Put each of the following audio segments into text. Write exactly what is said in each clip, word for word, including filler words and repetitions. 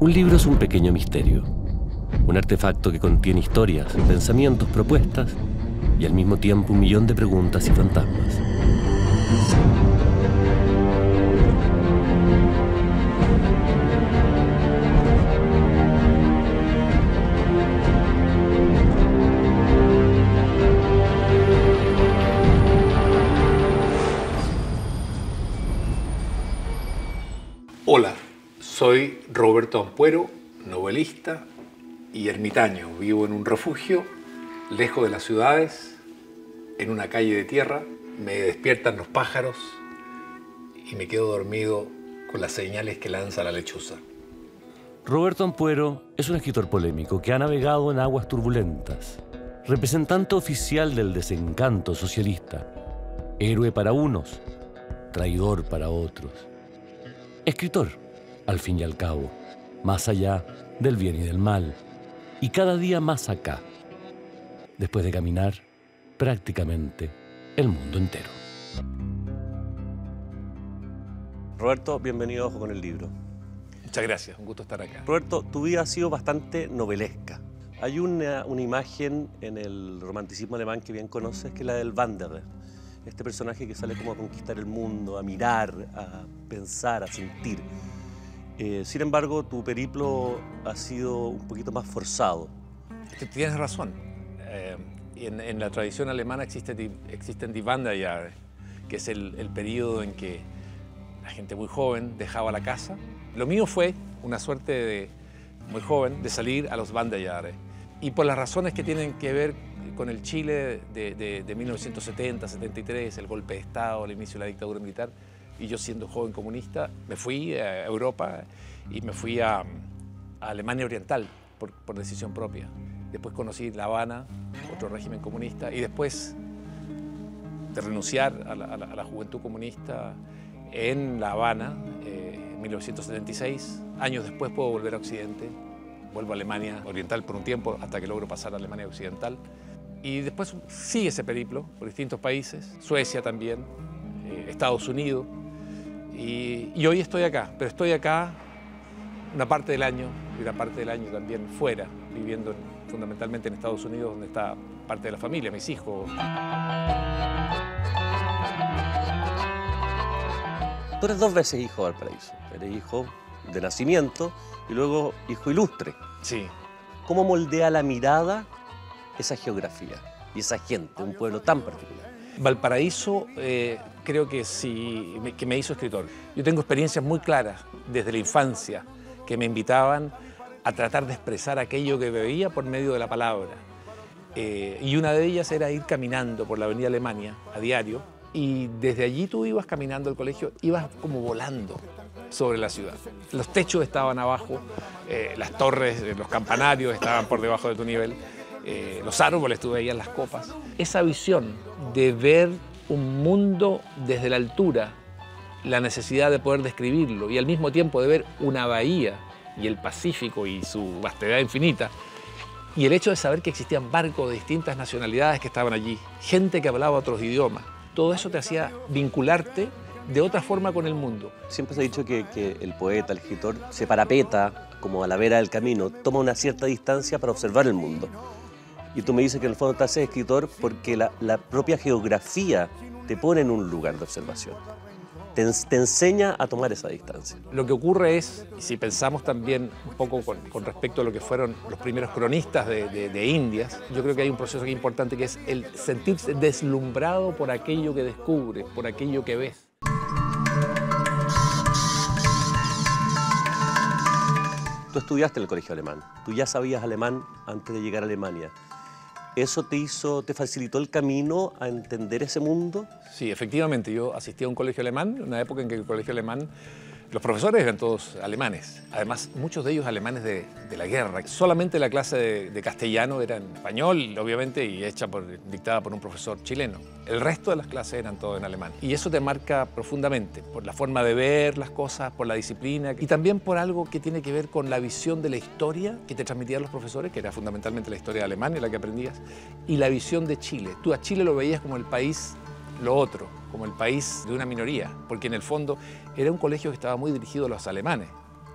Un libro es un pequeño misterio, un artefacto que contiene historias, pensamientos, propuestas y al mismo tiempo un millón de preguntas y fantasmas. Hola, soy Roberto Ampuero, novelista y ermitaño. Vivo en un refugio, lejos de las ciudades, en una calle de tierra. Me despiertan los pájaros y me quedo dormido con las señales que lanza la lechuza. Roberto Ampuero es un escritor polémico que ha navegado en aguas turbulentas, representante oficial del desencanto socialista, héroe para unos, traidor para otros. Escritor, al fin y al cabo, más allá del bien y del mal, y cada día más acá, después de caminar prácticamente el mundo entero. Roberto, bienvenido a Ojo con el Libro. Muchas gracias, un gusto estar acá. Roberto, tu vida ha sido bastante novelesca. Hay una, una imagen en el romanticismo alemán que bien conoces, que es la del Wanderer. Este personaje que sale como a conquistar el mundo, a mirar, a pensar, a sentir. Eh, sin embargo, tu periplo ha sido un poquito más forzado. Tienes razón. Eh, en, en la tradición alemana existe, existen die Wanderjahre, que es el, el periodo en que la gente muy joven dejaba la casa. Lo mío fue una suerte de muy joven de salir a los Wanderjahre. Y por las razones que tienen que ver con el Chile de, de, de mil novecientos setenta, setenta y tres, el golpe de Estado, el inicio de la dictadura militar, y yo siendo joven comunista, me fui a Europa y me fui a, a Alemania Oriental por, por decisión propia. Después conocí La Habana, otro régimen comunista, y después de renunciar a la, a la, a la juventud comunista en La Habana, eh, en mil novecientos setenta y seis, años después puedo volver a Occidente. Vuelvo a Alemania Oriental por un tiempo hasta que logro pasar a Alemania Occidental. Y después sigue ese periplo por distintos países, Suecia también, eh, Estados Unidos. Y, y hoy estoy acá, pero estoy acá una parte del año y una parte del año también fuera, viviendo en, fundamentalmente en Estados Unidos, donde está parte de la familia, mis hijos. Tú eres dos veces hijo de Valparaíso. Eres hijo de nacimiento y luego hijo ilustre. Sí. ¿Cómo moldea la mirada esa geografía y esa gente, un pueblo tan particular? Valparaíso eh, creo que sí, me, que me hizo escritor. Yo tengo experiencias muy claras desde la infancia que me invitaban a tratar de expresar aquello que veía por medio de la palabra. Eh, y una de ellas era ir caminando por la avenida Alemania a diario, y desde allí tú ibas caminando al colegio, ibas como volando sobre la ciudad. Los techos estaban abajo, eh, las torres, los campanarios estaban por debajo de tu nivel, eh, los árboles, tú veías las copas. Esa visión de ver un mundo desde la altura, la necesidad de poder describirlo y al mismo tiempo de ver una bahía y el Pacífico y su vastedad infinita, y el hecho de saber que existían barcos de distintas nacionalidades que estaban allí, gente que hablaba otros idiomas, todo eso te hacía vincularte de otra forma con el mundo. Siempre se ha dicho que, que el poeta, el escritor, se parapeta como a la vera del camino, toma una cierta distancia para observar el mundo. Y tú me dices que en el fondo te haces escritor porque la, la propia geografía te pone en un lugar de observación. Te, te enseña a tomar esa distancia. Lo que ocurre es, y si pensamos también un poco con, con respecto a lo que fueron los primeros cronistas de, de, de Indias, yo creo que hay un proceso aquí importante que es el sentirse deslumbrado por aquello que descubres, por aquello que ves. Tú estudiaste en el colegio alemán, tú ya sabías alemán antes de llegar a Alemania. ¿Eso te hizo, te facilitó el camino a entender ese mundo? Sí, efectivamente, yo asistí a un colegio alemán, una época en que el colegio alemán, los profesores eran todos alemanes, además muchos de ellos alemanes de, de la guerra. Solamente la clase de, de castellano era en español, obviamente, y hecha por, dictada por un profesor chileno. El resto de las clases eran todo en alemán. Y eso te marca profundamente, por la forma de ver las cosas, por la disciplina, y también por algo que tiene que ver con la visión de la historia que te transmitían los profesores, que era fundamentalmente la historia de Alemania, la que aprendías, y la visión de Chile. Tú a Chile lo veías como el país lo otro, como el país de una minoría, porque en el fondo era un colegio que estaba muy dirigido a los alemanes.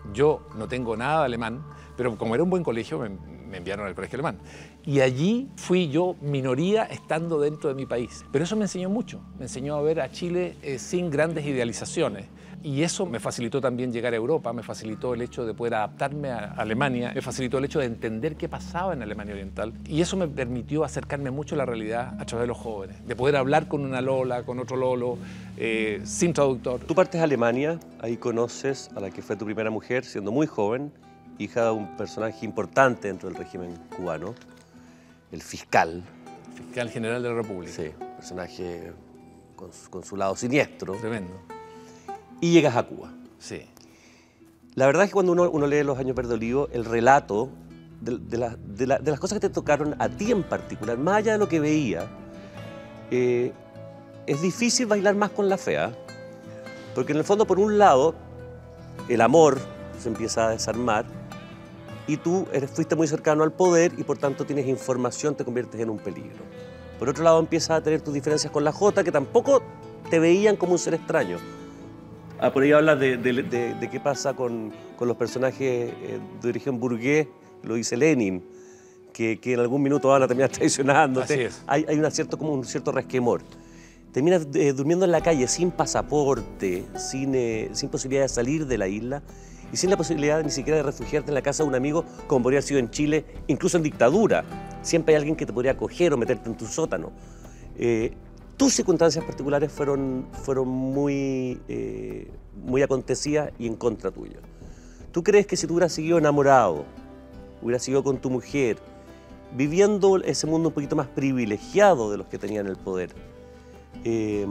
Yo no tengo nada de alemán, pero como era un buen colegio, me, me enviaron al colegio alemán. Y allí fui yo minoría estando dentro de mi país. Pero eso me enseñó mucho. Me enseñó a ver a Chile eh, sin grandes idealizaciones. Y eso me facilitó también llegar a Europa, me facilitó el hecho de poder adaptarme a Alemania, me facilitó el hecho de entender qué pasaba en Alemania Oriental. Y eso me permitió acercarme mucho a la realidad a través de los jóvenes, de poder hablar con una Lola, con otro Lolo, eh, sin traductor. Tú partes a Alemania, ahí conoces a la que fue tu primera mujer, siendo muy joven, hija de un personaje importante dentro del régimen cubano, el fiscal. Fiscal general de la República. Sí, personaje con, con su lado siniestro. Tremendo. Y llegas a Cuba. Sí. La verdad es que cuando uno, uno lee Los años verde olivo, el relato de, de, la, de, la, de las cosas que te tocaron a ti en particular, más allá de lo que veía, eh, es difícil bailar más con la fea, porque en el fondo, por un lado, el amor se empieza a desarmar y tú eres, fuiste muy cercano al poder y por tanto tienes información, te conviertes en un peligro. Por otro lado, empiezas a tener tus diferencias con la Jota, que tampoco te veían como un ser extraño. Ah, por ahí hablas de, de, de, de qué pasa con, con los personajes eh, de origen burgués, lo dice Lenin, que, que en algún minuto van a terminar traicionándote. Así es. Hay, hay una cierto, como un cierto resquemor. Terminas eh, durmiendo en la calle sin pasaporte, sin, eh, sin posibilidad de salir de la isla y sin la posibilidad ni siquiera de refugiarte en la casa de un amigo, como podría haber sido en Chile, incluso en dictadura. Siempre hay alguien que te podría acoger o meterte en tu sótano. Eh, Tus circunstancias particulares fueron, fueron muy, eh, muy acontecidas y en contra tuya. ¿Tú crees que si tú hubieras seguido enamorado, hubieras seguido con tu mujer, viviendo ese mundo un poquito más privilegiado de los que tenían el poder, eh,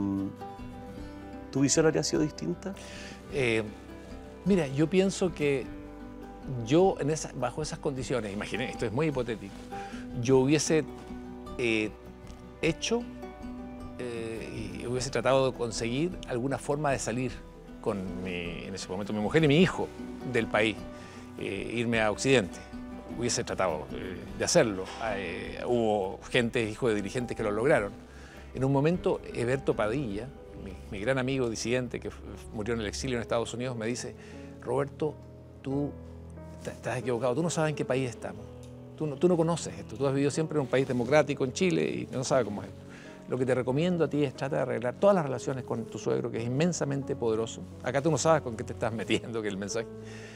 tu visión habría sido distinta? Eh, mira, yo pienso que yo en esa, bajo esas condiciones, imaginé, esto es muy hipotético, yo hubiese eh, hecho Eh, y hubiese tratado de conseguir alguna forma de salir con mi, en ese momento mi mujer y mi hijo del país, eh, irme a Occidente. Hubiese tratado eh, de hacerlo. Eh, hubo gente, hijos de dirigentes que lo lograron. En un momento, Eberto Padilla, mi, mi gran amigo disidente que murió en el exilio en Estados Unidos, me dice: Roberto, tú estás equivocado, tú no sabes en qué país estamos. Tú no, tú no conoces esto, tú has vivido siempre en un país democrático, en Chile, y no sabes cómo es esto. Lo que te recomiendo a ti es tratar de arreglar todas las relaciones con tu suegro, que es inmensamente poderoso. Acá tú no sabes con qué te estás metiendo, que es el mensaje.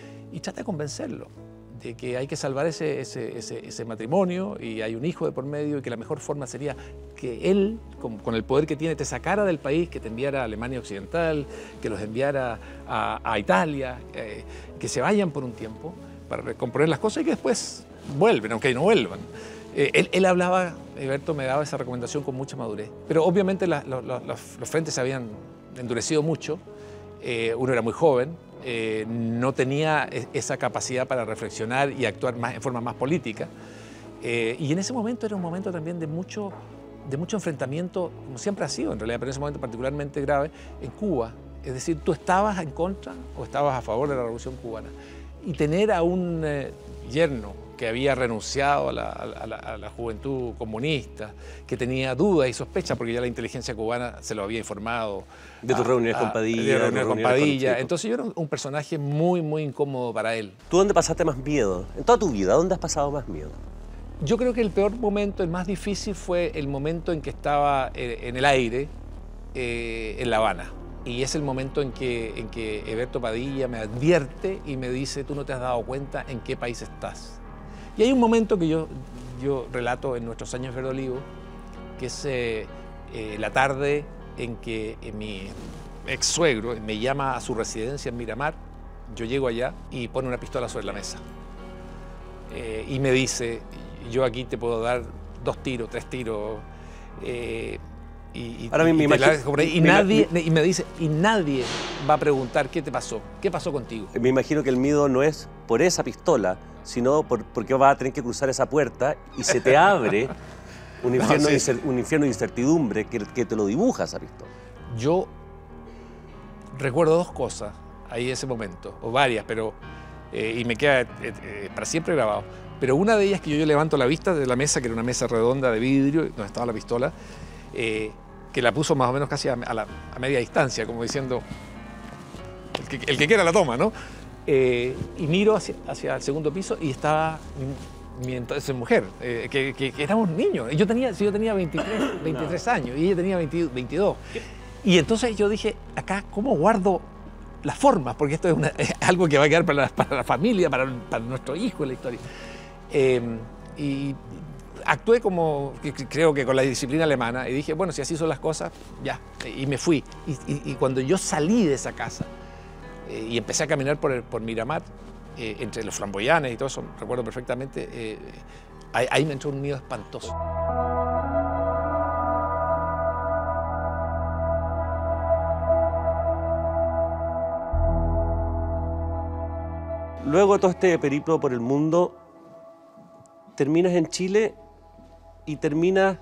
Y trata de convencerlo de que hay que salvar ese, ese, ese, ese matrimonio y hay un hijo de por medio y que la mejor forma sería que él, con, con el poder que tiene, te sacara del país, que te enviara a Alemania Occidental, que los enviara a, a Italia, eh, que se vayan por un tiempo para recomponer las cosas y que después vuelven, aunque no vuelvan. Eh, él, él hablaba, Eberto me daba esa recomendación con mucha madurez, pero obviamente la, la, la, los frentes se habían endurecido mucho, eh, uno era muy joven, eh, no tenía esa capacidad para reflexionar y actuar más, en forma más política, eh, y en ese momento era un momento también de mucho, de mucho enfrentamiento, como siempre ha sido en realidad, pero en ese momento particularmente grave, en Cuba. Es decir, tú estabas en contra o estabas a favor de la Revolución Cubana, y tener a un eh, yerno que había renunciado a la, a, la, a la juventud comunista, que tenía dudas y sospechas, porque ya la inteligencia cubana se lo había informado. De tus reuniones con Padilla. De reuniones con Padilla. Con... Entonces yo era un personaje muy, muy incómodo para él. ¿Tú dónde pasaste más miedo? En toda tu vida, ¿dónde has pasado más miedo? Yo creo que el peor momento, el más difícil, fue el momento en que estaba en el aire, eh, en La Habana. Y es el momento en que, en que Eberto Padilla me advierte y me dice: tú no te has dado cuenta en qué país estás. Y hay un momento que yo, yo relato en Nuestros años verde olivo, que es eh, eh, la tarde en que eh, mi ex suegro me llama a su residencia en Miramar. Yo llego allá y pone una pistola sobre la mesa. Eh, y me dice: yo aquí te puedo dar dos tiros, tres tiros. Eh, y, y, Ahora y, me y, imagino, por ahí, y, me, nadie, me, y me dice, y nadie va a preguntar qué te pasó, qué pasó contigo. Me imagino que el miedo no es por esa pistola, sino por, porque vas a tener que cruzar esa puerta y se te abre un infierno, no, sí. de, un infierno de incertidumbre que, que te lo dibuja esa pistola. Yo recuerdo dos cosas ahí en ese momento, o varias, pero eh, y me queda eh, eh, para siempre grabado. Pero una de ellas es que yo, yo levanto la vista de la mesa, que era una mesa redonda de vidrio, donde estaba la pistola, eh, que la puso más o menos casi a, a, la, a media distancia, como diciendo, el que, el que quiera la toma, ¿no? eh, y miro hacia, hacia el segundo piso y estaba mi, mi entonces mujer, eh, que, que, que éramos niños. Yo tenía, yo tenía veintitrés, veintitrés no. años y ella tenía veinte, veintidós. ¿Qué? Y entonces yo dije, acá, ¿cómo guardo las formas? Porque esto es, una, es algo que va a quedar para la, para la familia, para, para nuestro hijo en la historia. Eh, y actué como, creo que con la disciplina alemana, y dije, bueno, si así son las cosas, ya. Y me fui. Y, y, y cuando yo salí de esa casa eh, y empecé a caminar por, el, por Miramar, eh, entre los flamboyanes y todo eso, recuerdo perfectamente, eh, ahí, ahí me entró un miedo espantoso. Luego de todo este periplo por el mundo, terminas en Chile y terminas,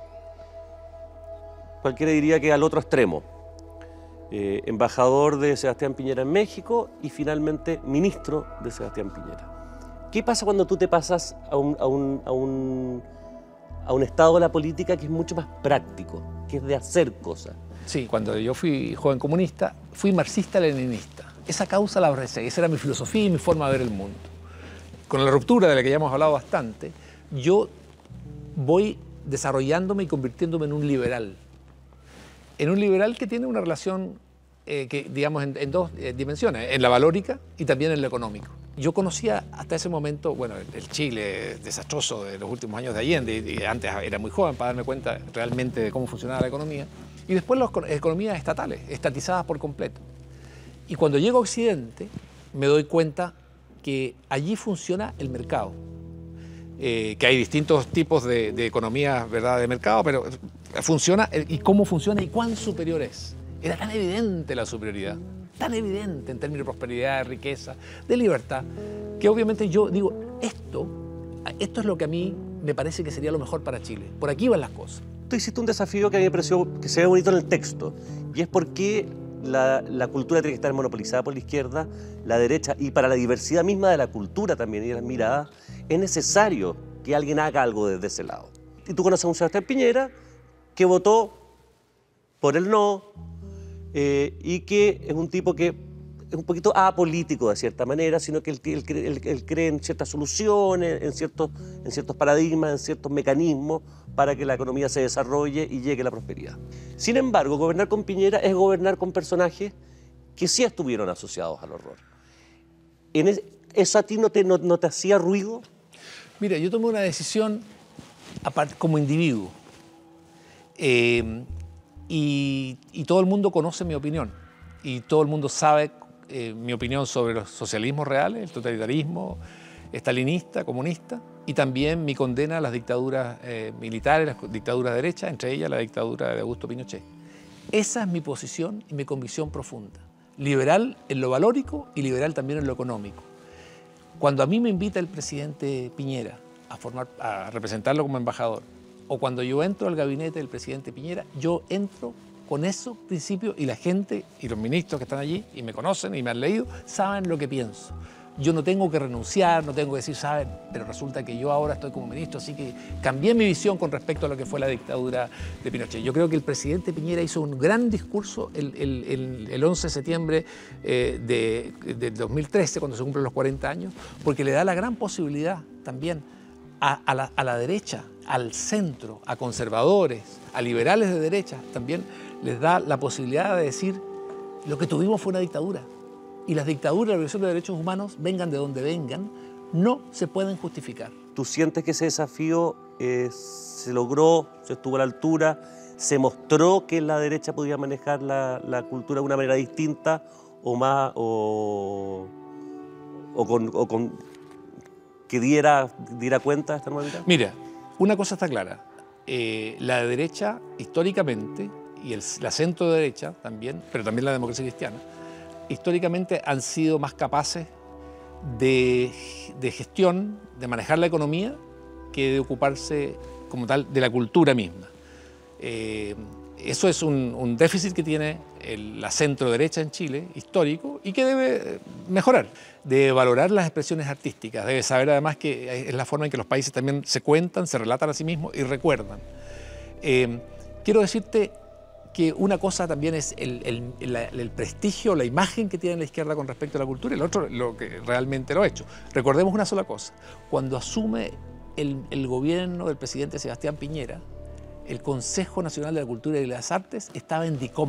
cualquiera diría que al otro extremo. Eh, embajador de Sebastián Piñera en México y finalmente ministro de Sebastián Piñera. ¿Qué pasa cuando tú te pasas a un, a un, a un, a un estado de la política que es mucho más práctico, que es de hacer cosas? Sí, cuando yo fui joven comunista, fui marxista-leninista. Esa causa la abracé, esa era mi filosofía y mi forma de ver el mundo. Con la ruptura de la que ya hemos hablado bastante, yo voy desarrollándome y convirtiéndome en un liberal. En un liberal que tiene una relación, eh, que, digamos, en, en dos eh, dimensiones, en la valórica y también en lo económico. Yo conocía hasta ese momento, bueno, el Chile desastroso de los últimos años de Allende, y, y antes era muy joven para darme cuenta realmente de cómo funcionaba la economía, y después las economías estatales, estatizadas por completo. Y cuando llego a Occidente, me doy cuenta que allí funciona el mercado, eh, que hay distintos tipos de, de economías, ¿verdad?, de mercado, pero funciona, y cómo funciona y cuán superior es. Era tan evidente la superioridad, tan evidente en términos de prosperidad, de riqueza, de libertad, que obviamente yo digo, esto, esto es lo que a mí me parece que sería lo mejor para Chile. Por aquí van las cosas. Tú hiciste un desafío que a mí me pareció que se ve bonito en el texto, y es por qué La, la cultura tiene que estar monopolizada por la izquierda, la derecha, y para la diversidad misma de la cultura también y de las miradas, es necesario que alguien haga algo desde ese lado. Y tú conoces a un Sebastián Piñera que votó por el no, eh, y que es un tipo que es un poquito apolítico de cierta manera, sino que él, él, él, él cree en ciertas soluciones, en ciertos, en ciertos paradigmas, en ciertos mecanismos para que la economía se desarrolle y llegue a la prosperidad. Sin embargo, gobernar con Piñera es gobernar con personajes que sí estuvieron asociados al horror. ¿En es, ¿Eso a ti no te, no, no te hacía ruido? Mira, yo tomé una decisión aparte, como individuo, eh, y, y todo el mundo conoce mi opinión, y todo el mundo sabe eh, mi opinión sobre los socialismos reales, el totalitarismo estalinista, comunista, y también mi condena a las dictaduras eh, militares, las dictaduras derechas, entre ellas la dictadura de Augusto Pinochet. Esa es mi posición y mi convicción profunda. Liberal en lo valórico y liberal también en lo económico. Cuando a mí me invita el presidente Piñera a, formar, a representarlo como embajador, o cuando yo entro al gabinete del presidente Piñera, yo entro con esos principios, y la gente y los ministros que están allí y me conocen y me han leído saben lo que pienso. Yo no tengo que renunciar, no tengo que decir, saben, pero resulta que yo ahora estoy como ministro, así que cambié mi visión con respecto a lo que fue la dictadura de Pinochet. Yo creo que el presidente Piñera hizo un gran discurso el, el, el, el once de septiembre eh, de, de dos mil trece, cuando se cumplen los cuarenta años, porque le da la gran posibilidad también a, a, la, a la derecha, al centro, a conservadores, a liberales de derecha, también les da la posibilidad de decir, lo que tuvimos fue una dictadura. Y las dictaduras, la violación de derechos humanos, vengan de donde vengan, no se pueden justificar. ¿Tú sientes que ese desafío eh, se logró, se estuvo a la altura, se mostró que la derecha podía manejar la, la cultura de una manera distinta o más, o, o, con, o con que diera, diera cuenta de esta nueva vida? Mira, una cosa está clara, eh, la derecha históricamente, y el, la centro derecha también, pero también la democracia cristiana, históricamente han sido más capaces de, de gestión, de manejar la economía, que de ocuparse como tal de la cultura misma. Eh, eso es un, un déficit que tiene el, la centro derecha en Chile, histórico, y que debe mejorar. Debe valorar las expresiones artísticas, debe saber además que es la forma en que los países también se cuentan, se relatan a sí mismos y recuerdan. Eh, quiero decirte que una cosa también es el, el, la, el prestigio, la imagen que tiene la izquierda con respecto a la cultura, y el otro lo que realmente lo ha hecho. Recordemos una sola cosa, cuando asume el, el gobierno del presidente Sebastián Piñera, el Consejo Nacional de la Cultura y las Artes estaba en DICOM.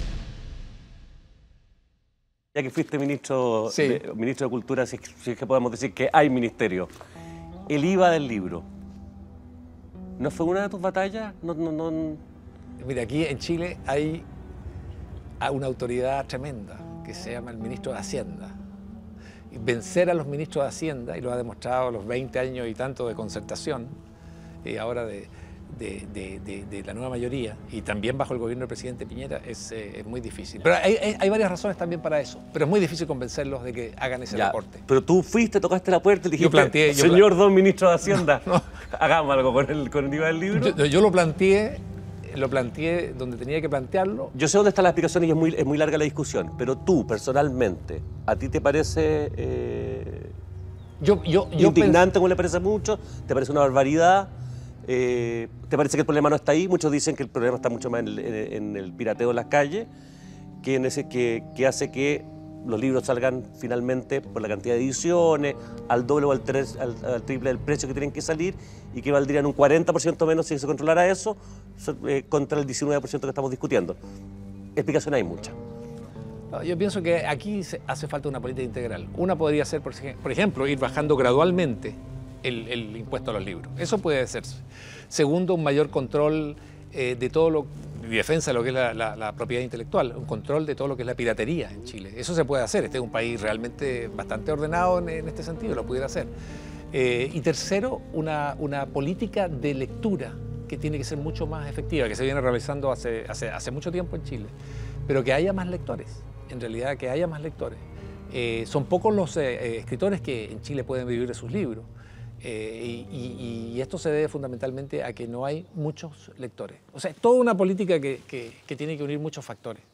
Ya que fuiste ministro, Sí. de, ministro de Cultura, si, si es que podemos decir que hay ministerio, el I V A del libro, ¿no fue una de tus batallas? No, no, no... Mira, aquí en Chile hay una autoridad tremenda que se llama el ministro de Hacienda. Y vencer a los ministros de Hacienda, y lo ha demostrado los veinte años y tanto de concertación, y ahora de, de, de, de, de la nueva mayoría, y también bajo el gobierno del presidente Piñera, es, eh, es muy difícil. Pero hay, hay, hay varias razones también para eso, pero es muy difícil convencerlos de que hagan ese Ya, recorte. pero tú fuiste, tocaste la puerta y dijiste, Yo planteé, yo señor don ministro de Hacienda, No, no. hagamos algo con el, con el I V A del libro. Yo, yo lo planteé, lo planteé donde tenía que plantearlo. Yo sé dónde está la explicación y es muy, es muy larga la discusión, pero tú, personalmente, ¿a ti te parece eh, Yo, yo, yo indignante, como le parece mucho? ¿Te parece una barbaridad? Eh, ¿Te parece que el problema no está ahí? Muchos dicen que el problema está mucho más en el, en, en el pirateo en las calles, que, en ese, que, que hace que los libros salgan finalmente por la cantidad de ediciones, al doble o al, tres, al, al triple del precio que tienen que salir, y que valdrían un cuarenta por ciento menos si se controlara eso, eh, contra el diecinueve por ciento que estamos discutiendo. Explicación hay mucha. Yo pienso que aquí hace falta una política integral. Una podría ser, por ejemplo, ir bajando gradualmente el, el impuesto a los libros. Eso puede hacerse. Segundo, un mayor control eh, de todo lo, y defensa de lo que es la, la, la propiedad intelectual, un control de todo lo que es la piratería en Chile. Eso se puede hacer. Este es un país realmente bastante ordenado en, en este sentido, lo pudiera hacer. Eh, y tercero, una, una política de lectura que tiene que ser mucho más efectiva, que se viene realizando hace, hace, hace mucho tiempo en Chile, pero que haya más lectores. En realidad, que haya más lectores. Eh, son pocos los eh, escritores que en Chile pueden vivir de sus libros. Eh, y, y, y esto se debe fundamentalmente a que no hay muchos lectores. O sea, es toda una política que, que, que tiene que unir muchos factores.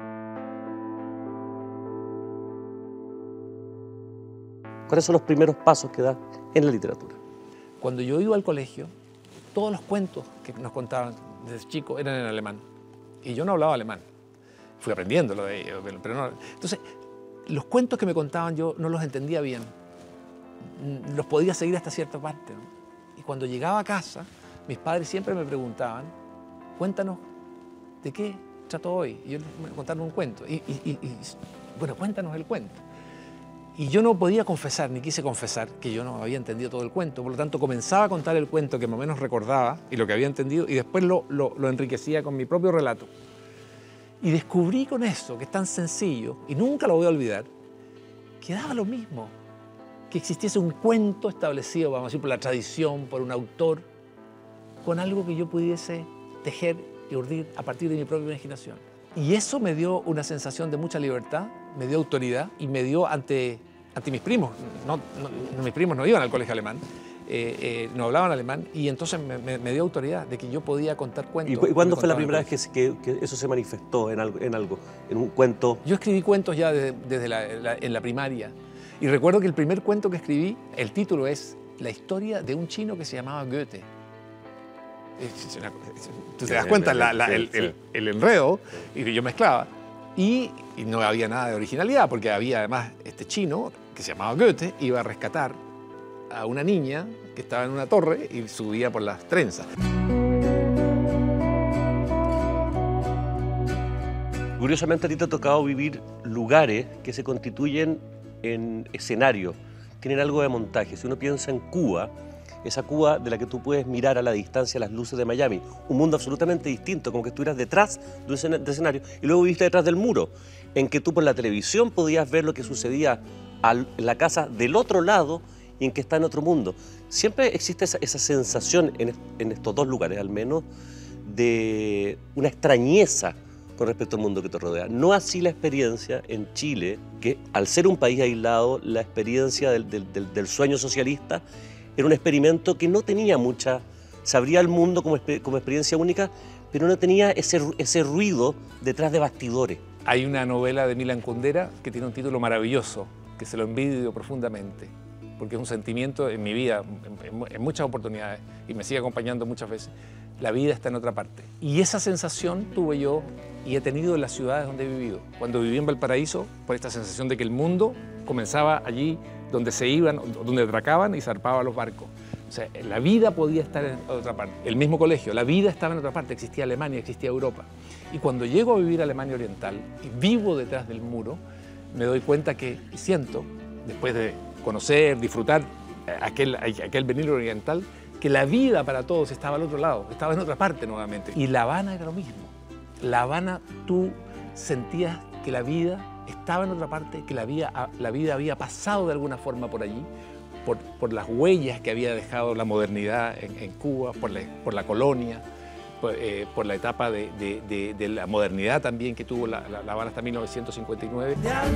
¿Cuáles son los primeros pasos que das en la literatura? Cuando yo iba al colegio, todos los cuentos que nos contaban desde chico eran en alemán. Y yo no hablaba alemán. Fui aprendiéndolo de ellos, pero no. Entonces, los cuentos que me contaban yo no los entendía bien. Los podía seguir hasta cierta parte, ¿no? Y cuando llegaba a casa, mis padres siempre me preguntaban, cuéntanos, ¿de qué trató hoy? Y yo me contaron un cuento. Y, y, y, y, bueno, cuéntanos el cuento. Y yo no podía confesar, ni quise confesar, que yo no había entendido todo el cuento. Por lo tanto, comenzaba a contar el cuento que más o menos recordaba y lo que había entendido, y después lo, lo, lo enriquecía con mi propio relato. Y descubrí con eso, que es tan sencillo, y nunca lo voy a olvidar, que daba lo mismo, que existiese un cuento establecido, vamos a decir, por la tradición, por un autor, con algo que yo pudiese tejer y urdir a partir de mi propia imaginación. Y eso me dio una sensación de mucha libertad, me dio autoridad y me dio ante, ante mis primos. No, no, mis primos no iban al colegio alemán, eh, eh, no hablaban alemán, y entonces me, me, me dio autoridad de que yo podía contar cuentos. ¿Y, ¿y cuándo fue la primera vez que, que, que eso se manifestó en algo, en algo, en un cuento? Yo escribí cuentos ya desde, desde la, la, en la primaria. Y recuerdo que el primer cuento que escribí, el título es La historia de un chino que se llamaba Goethe. Tú te das cuenta la, la, el, el, el enredo, y yo mezclaba. Y, y no había nada de originalidad, porque había además este chino que se llamaba Goethe, iba a rescatar a una niña que estaba en una torre y subía por las trenzas. Curiosamente, a ti te ha tocado vivir lugares que se constituyen en escenarios, tienen algo de montaje. Si uno piensa en Cuba, esa Cuba de la que tú puedes mirar a la distancia las luces de Miami, un mundo absolutamente distinto, como que estuvieras detrás de un escenario, y luego viviste detrás del muro, en que tú por la televisión podías ver lo que sucedía en la casa del otro lado y en que está en otro mundo. Siempre existe esa, esa sensación en, en estos dos lugares, al menos, de una extrañeza con respecto al mundo que te rodea. No así la experiencia en Chile, que al ser un país aislado, la experiencia del, del, del, del sueño socialista era un experimento que no tenía mucha, se abría al mundo como, como experiencia única, pero no tenía ese, ese ruido detrás de bastidores. Hay una novela de Milan Kundera que tiene un título maravilloso, que se lo envidio profundamente, porque es un sentimiento en mi vida, en, en, en muchas oportunidades, y me sigue acompañando muchas veces. La vida está en otra parte. Y esa sensación tuve yo y he tenido en las ciudades donde he vivido. Cuando viví en Valparaíso, por esta sensación de que el mundo comenzaba allí donde se iban, donde atracaban y zarpaban los barcos. O sea, la vida podía estar en otra parte. El mismo colegio, la vida estaba en otra parte. Existía Alemania, existía Europa. Y cuando llego a vivir a Alemania Oriental y vivo detrás del muro, me doy cuenta que, y siento, después de conocer, disfrutar aquel, aquel Berlín Oriental, que la vida para todos estaba al otro lado, estaba en otra parte nuevamente. Y La Habana era lo mismo. La Habana, tú sentías que la vida estaba en otra parte, que la vida, la vida había pasado de alguna forma por allí, por, por las huellas que había dejado la modernidad en, en Cuba, por la, por la colonia, por, eh, por la etapa de, de, de, de la modernidad también que tuvo la, la, la Habana hasta mil novecientos cincuenta y nueve.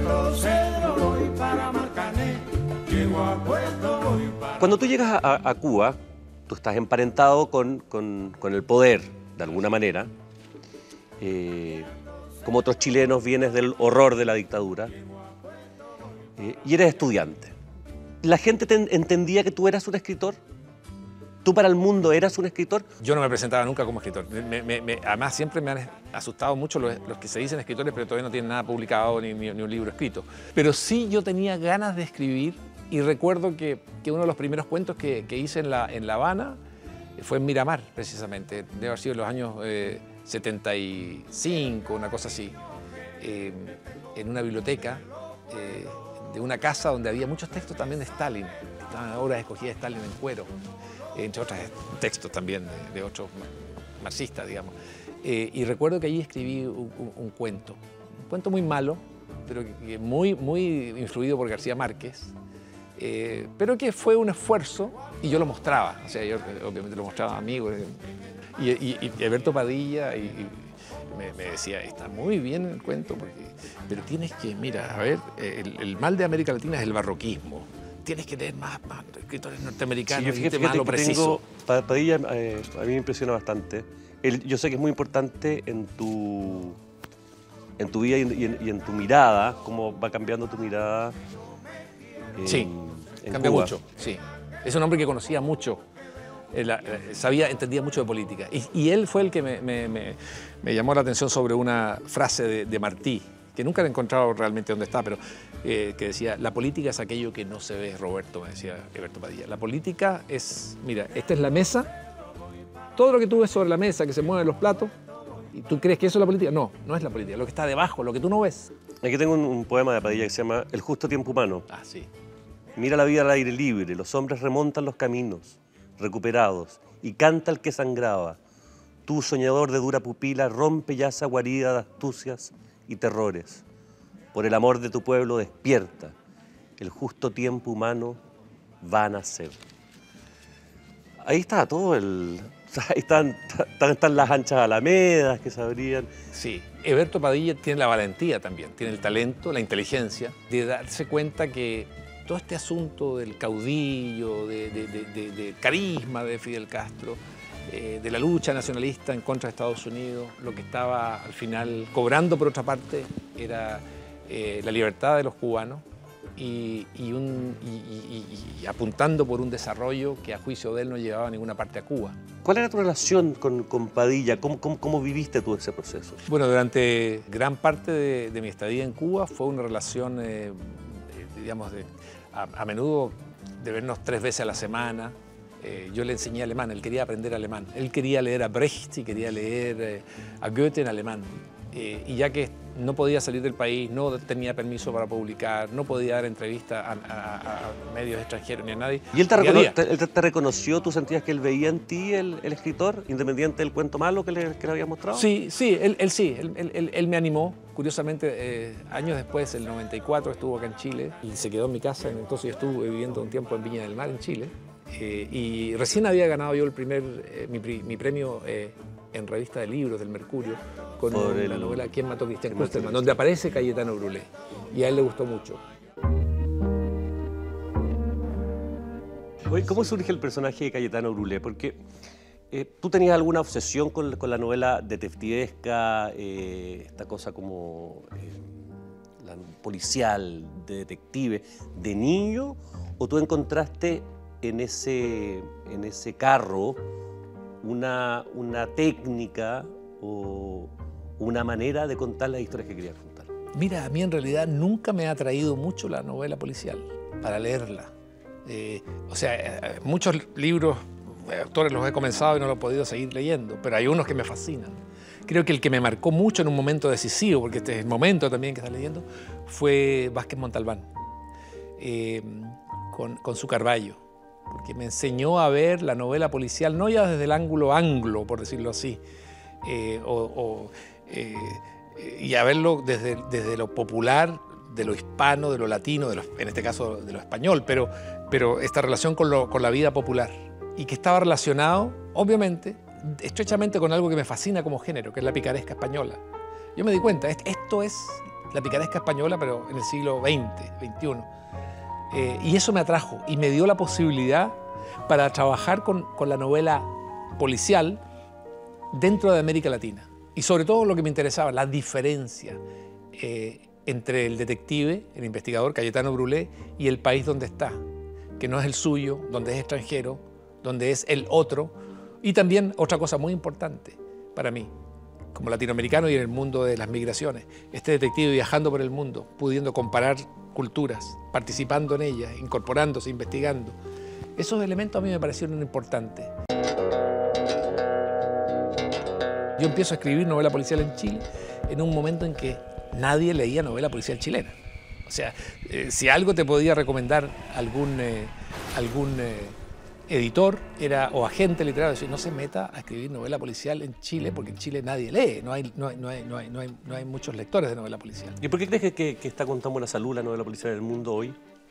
Cuando tú llegas a, a Cuba, tú estás emparentado con, con, con el poder, de alguna manera. Eh, como otros chilenos vienes del horror de la dictadura eh, y eres estudiante. ¿La gente te entendía que tú eras un escritor? ¿Tú para el mundo eras un escritor? Yo no me presentaba nunca como escritor. Me, me, me, además, siempre me han asustado mucho los, los que se dicen escritores, pero todavía no tienen nada publicado ni, ni, ni un libro escrito. Pero sí yo tenía ganas de escribir y recuerdo que, que uno de los primeros cuentos que, que hice en La, en La Habana fue en Miramar, precisamente. Debe haber sido en los años eh, setenta y cinco, una cosa así, eh, en una biblioteca eh, de una casa donde había muchos textos también de Stalin. Estaban obras escogidas de Stalin en cuero, entre otros textos también de, de otros marxistas, digamos. Eh, y recuerdo que allí escribí un, un, un cuento, un cuento muy malo, pero que, muy, muy influido por García Márquez, eh, pero que fue un esfuerzo y yo lo mostraba, o sea, yo obviamente lo mostraba a amigos, y, y, y Alberto Padilla y, y me, me decía, está muy bien el cuento, porque, pero tienes que, mira, a ver, el, el mal de América Latina es el barroquismo. Tienes que leer más, más escritores norteamericanos, sí, yo fíjate, más lo preciso. Tengo, Padilla eh, a mí me impresiona bastante. Él, yo sé que es muy importante en tu, en tu vida y en, y en tu mirada, cómo va cambiando tu mirada en, sí, en cambia Cuba. mucho, sí. Es un hombre que conocía mucho, él, sabía, entendía mucho de política. Y, y él fue el que me, me, me, me llamó la atención sobre una frase de, de Martí, que nunca he encontrado realmente dónde está, pero eh, que decía, la política es aquello que no se ve, Roberto, me decía Alberto Padilla. La política es, mira, esta es la mesa, todo lo que tú ves sobre la mesa, que se mueven los platos, y tú crees que eso es la política. No, no es la política, lo que está debajo, lo que tú no ves. Aquí tengo un, un poema de Padilla que se llama El justo tiempo humano. Ah, sí. Mira la vida al aire libre, los hombres remontan los caminos, recuperados, y canta el que sangraba. Tú, soñador de dura pupila, rompe ya esa guarida de astucias y terrores. Por el amor de tu pueblo despierta, el justo tiempo humano va a nacer. Ahí está todo el... Ahí están, están, están las anchas alamedas que se abrían. Sí, Alberto Padilla tiene la valentía también, tiene el talento, la inteligencia de darse cuenta que todo este asunto del caudillo, de, de, de, de, de carisma de Fidel Castro, eh, de la lucha nacionalista en contra de Estados Unidos, lo que estaba al final cobrando por otra parte era eh, la libertad de los cubanos y, y, un, y, y, y apuntando por un desarrollo que a juicio de él no llevaba a ninguna parte a Cuba. ¿Cuál era tu relación con, con Padilla? ¿Cómo, cómo, ¿Cómo viviste tú ese proceso? Bueno, durante gran parte de, de mi estadía en Cuba fue una relación, eh, digamos, de, a, a menudo de vernos tres veces a la semana. Eh, yo le enseñé alemán, él quería aprender alemán. Él quería leer a Brecht y quería leer eh, a Goethe en alemán. Eh, y ya que no podía salir del país, no tenía permiso para publicar, no podía dar entrevistas a, a, a medios extranjeros ni a nadie. ¿Y él te, recono te, él te reconoció? ¿Tú sentías que él veía en ti el, el escritor, independiente del cuento malo que le, que le habías mostrado? Sí, sí, él, él sí, él, él, él me animó. Curiosamente, eh, años después, el noventa y cuatro, estuvo acá en Chile y se quedó en mi casa. Entonces yo estuve viviendo un tiempo en Viña del Mar, en Chile. Eh, y recién había ganado yo el primer, eh, mi, mi premio eh, en revista de libros del Mercurio con Por el, la novela ¿Quién mató a Cristian Klosterman?, donde aparece Cayetano Brulé, y a él le gustó mucho. Oye, ¿cómo surge el personaje de Cayetano Brulé? Porque eh, tú tenías alguna obsesión con, con la novela detectivesca, eh, esta cosa como eh, la policial, de detective, de niño, ¿O tú encontraste en ese, en ese carro una, una técnica o una manera de contar las historias que querías contar? Mira, a mí en realidad nunca me ha atraído mucho la novela policial para leerla. Eh, o sea, muchos libros, autores los he comenzado y no los he podido seguir leyendo, pero hay unos que me fascinan. Creo que el que me marcó mucho en un momento decisivo, porque este es el momento también que estás leyendo, fue Vázquez Montalbán, eh, con, con su Carballo, porque me enseñó a ver la novela policial, no ya desde el ángulo anglo, por decirlo así, eh, o, o, eh, y a verlo desde, desde lo popular, de lo hispano, de lo latino, de lo, en este caso de lo español, pero, pero esta relación con, lo, con la vida popular, y que estaba relacionado, obviamente, estrechamente con algo que me fascina como género, que es la picaresca española. Yo me di cuenta, esto es la picaresca española, pero en el siglo veinte, veintiuno. Eh, y eso me atrajo y me dio la posibilidad para trabajar con, con la novela policial dentro de América Latina. Y sobre todo lo que me interesaba, la diferencia eh, entre el detective, el investigador Cayetano Brulé, y el país donde está, que no es el suyo, donde es extranjero, donde es el otro. Y también otra cosa muy importante para mí, como latinoamericano y en el mundo de las migraciones, este detective viajando por el mundo, pudiendo comparar culturas, participando en ellas, incorporándose, investigando. Esos elementos a mí me parecieron importantes. Yo empiezo a escribir novela policial en Chile en un momento en que nadie leía novela policial chilena. O sea, eh, si algo te podía recomendar algún, eh, algún eh, editor era, o agente literario, decir, no se meta a escribir novela policial en Chile, porque en Chile nadie lee, no hay, no hay, no hay, no hay, no hay, no hay muchos lectores de novela policial. ¿Y por qué crees que, que, que está con tan buena salud la novela policial en el mundo hoy?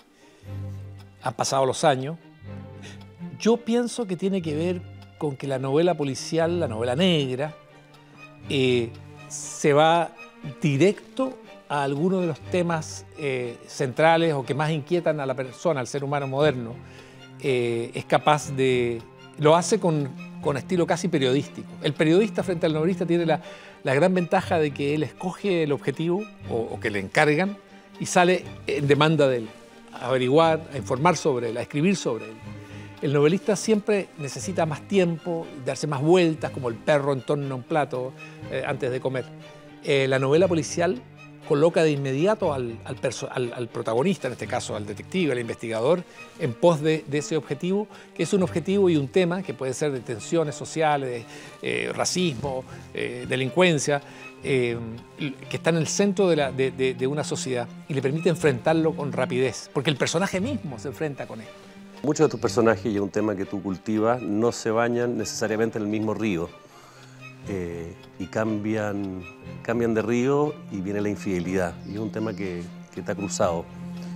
Han pasado los años. Yo pienso que tiene que ver con que la novela policial, la novela negra, eh, se va directo a algunos de los temas eh, centrales o que más inquietan a la persona, al ser humano moderno. Eh, es capaz de... lo hace con, con estilo casi periodístico. El periodista frente al novelista tiene la, la gran ventaja de que él escoge el objetivo o, o que le encargan y sale en demanda de él, a averiguar, a informar sobre él, a escribir sobre él. El novelista siempre necesita más tiempo, darse más vueltas, como el perro en torno a un plato eh, antes de comer. Eh, la novela policial coloca de inmediato al, al, al, al protagonista, en este caso al detective, al investigador, en pos de, de ese objetivo, que es un objetivo y un tema que puede ser de tensiones sociales, eh, racismo, eh, delincuencia, eh, que está en el centro de, la, de, de, de una sociedad y le permite enfrentarlo con rapidez, porque el personaje mismo se enfrenta con él. Muchos de tus personajes, y es un tema que tú cultivas, no se bañan necesariamente en el mismo río. Eh, y cambian, cambian de río y viene la infidelidad. Y es un tema que, que te ha cruzado.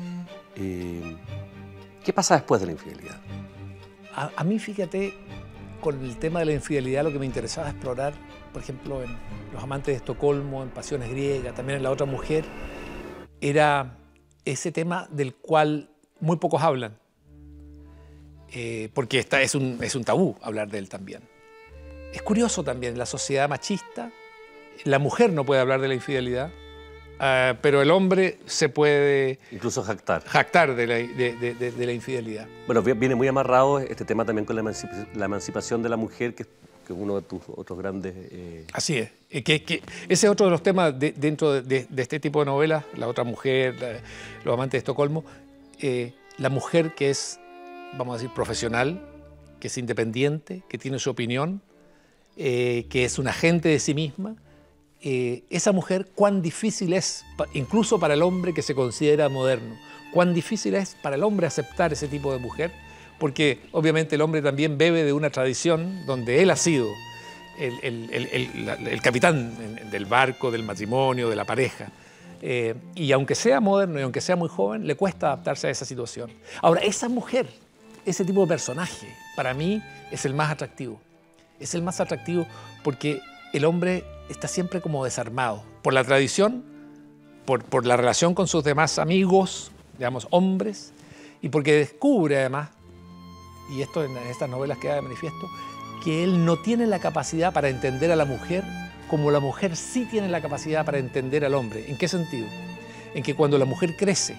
Eh, ¿Qué pasa después de la infidelidad? A, a mí, fíjate, con el tema de la infidelidad lo que me interesaba explorar, por ejemplo, en Los amantes de Estocolmo, en Pasiones griegas, también en La otra mujer, era ese tema del cual muy pocos hablan. Eh, porque esta es, un, es un tabú hablar de él también. Es curioso también, la sociedad machista, la mujer no puede hablar de la infidelidad, uh, pero el hombre se puede... Incluso jactar. Jactar de la, de, de, de, de la infidelidad. Bueno, viene muy amarrado este tema también con la, emancip la emancipación de la mujer, que, que es uno de tus otros grandes... Eh... Así es. Que, que ese es otro de los temas de, dentro de, de, de este tipo de novelas, La otra mujer, la, Los amantes de Estocolmo. Eh, la mujer que es, vamos a decir, profesional, que es independiente, que tiene su opinión, Eh, que es un agente de sí misma, eh, esa mujer cuán difícil es, incluso para el hombre que se considera moderno, cuán difícil es para el hombre aceptar ese tipo de mujer, porque obviamente el hombre también bebe de una tradición donde él ha sido el, el, el, el, el capitán del barco, del matrimonio, de la pareja. Eh, y aunque sea moderno y aunque sea muy joven, le cuesta adaptarse a esa situación. Ahora, esa mujer, ese tipo de personaje, para mí es el más atractivo. Es el más atractivo porque el hombre está siempre como desarmado por la tradición, por, por la relación con sus demás amigos, digamos, hombres, y porque descubre además, y esto en estas novelas queda de manifiesto, que él no tiene la capacidad para entender a la mujer como la mujer sí tiene la capacidad para entender al hombre. ¿En qué sentido? En que cuando la mujer crece,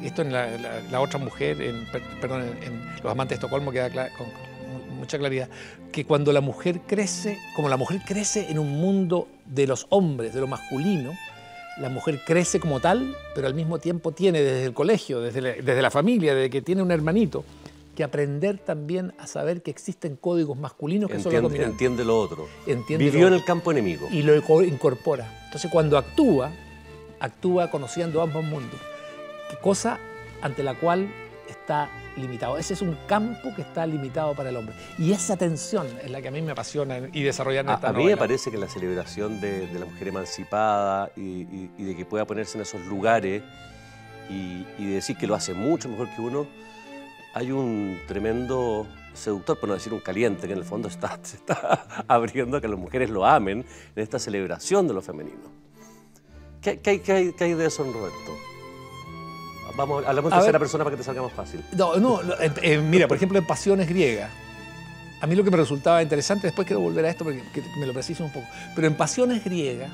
esto en la, la, la otra mujer, en, perdón, en, en Los amantes de Estocolmo queda clara, con, con mucha claridad, que cuando la mujer crece, como la mujer crece en un mundo de los hombres, de lo masculino, la mujer crece como tal, pero al mismo tiempo tiene desde el colegio, desde la, desde la familia, desde que tiene un hermanito, que aprender también a saber que existen códigos masculinos que entiende, son los dominantes. Entiende lo otro. Entiende Vivió lo en otro. el campo enemigo. Y lo incorpora. Entonces cuando actúa, actúa conociendo ambos mundos. Cosa ante la cual está limitado. Ese es un campo que está limitado para el hombre. Y esa tensión es la que a mí me apasiona y desarrollar en esta A, a mí novela. me parece que la celebración de, de la mujer emancipada y, y, y de que pueda ponerse en esos lugares y, y de decir que lo hace mucho mejor que uno, hay un tremendo seductor, por no decir un caliente, que en el fondo está, se está abriendo a que las mujeres lo amen en esta celebración de lo femenino. ¿Qué, qué, hay, qué, hay, qué hay de eso en Roberto? Vamos, hablamos en tercera persona para que te salga más fácil. No, no, eh, eh, mira, por ejemplo, en Pasiones griegas, a mí lo que me resultaba interesante, después quiero volver a esto porque que me lo preciso un poco, pero en Pasiones griegas,